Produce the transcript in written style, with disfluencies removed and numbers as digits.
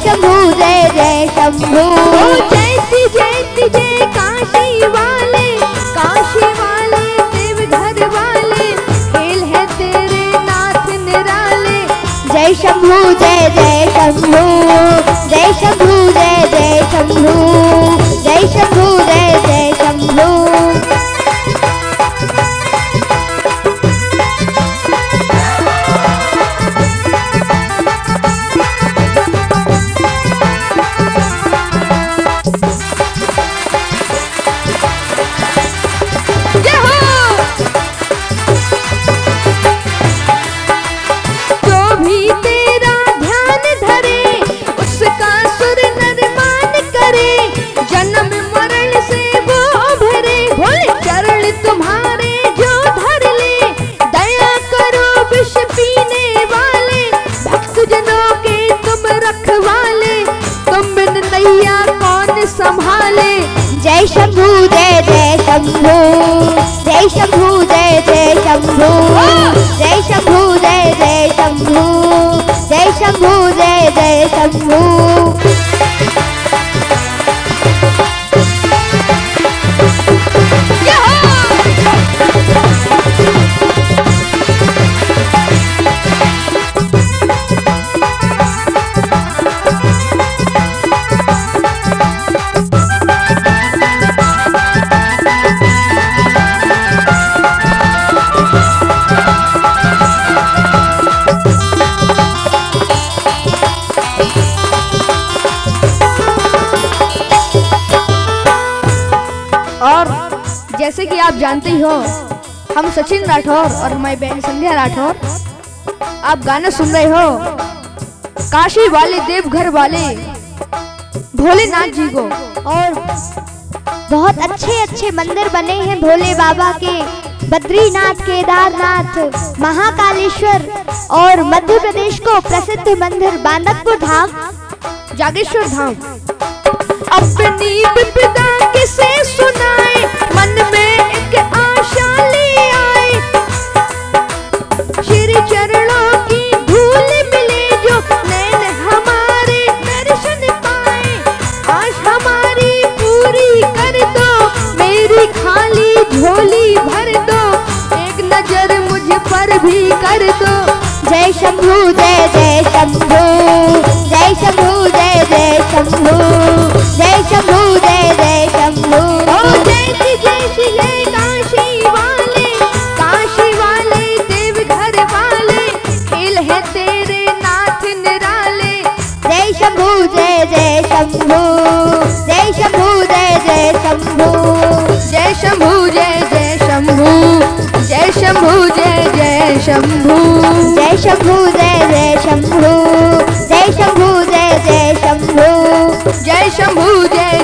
शंभू जय जय शंभू। जयति जयति जय काशी वाले देवघर वाले, खेल है तेरे नाथ निराले। जय शंभू जय जय शंभू, जय शंभू जय जय शंभू, जय शंभू जय जय शंभू। संभाले। जय शंभू जय जय शंभू, जय शंभू जय जय शंभू, जय शंभू जय जय शंभू, जय शंभू जय जय शंभू। और जैसे कि आप जानते ही हो, हम सचिन राठौर और हमारी बहन संध्या राठौर, आप गाना सुन रहे हो काशी वाले देवघर वाले भोलेनाथ जी को। और बहुत अच्छे अच्छे मंदिर बने हैं भोले बाबा के, बद्रीनाथ, केदारनाथ, महाकालेश्वर और मध्य प्रदेश को प्रसिद्ध मंदिर बांदकपुर धाम, जागेश्वर धाम। अपनी विपदा किसे सुनाए, मन में एक आशा ले आए। श्री चरणों की धूल मिले जो, नैन हमारे दर्शन पाए। आश हमारी पूरी कर दो, मेरी खाली झोली भर दो। एक नजर मुझ पर भी कर दो। जय शंभू जय जय शंभू, जय शंभू जय जय शंभू, जय शंभू जय जय शंभू। जयति जयति जय काशी वाले देवघर वाले, खेल है तेरे नाथ निराले। जय शंभू जय जय शंभू, जय शंभू जय जय शंभू, जय शंभू जय जय शंभू, जय शंभू जय जय शंभू, जय शंभू जय जय शंभू, जय शंभू जय जय शंभू, जय शंभू जय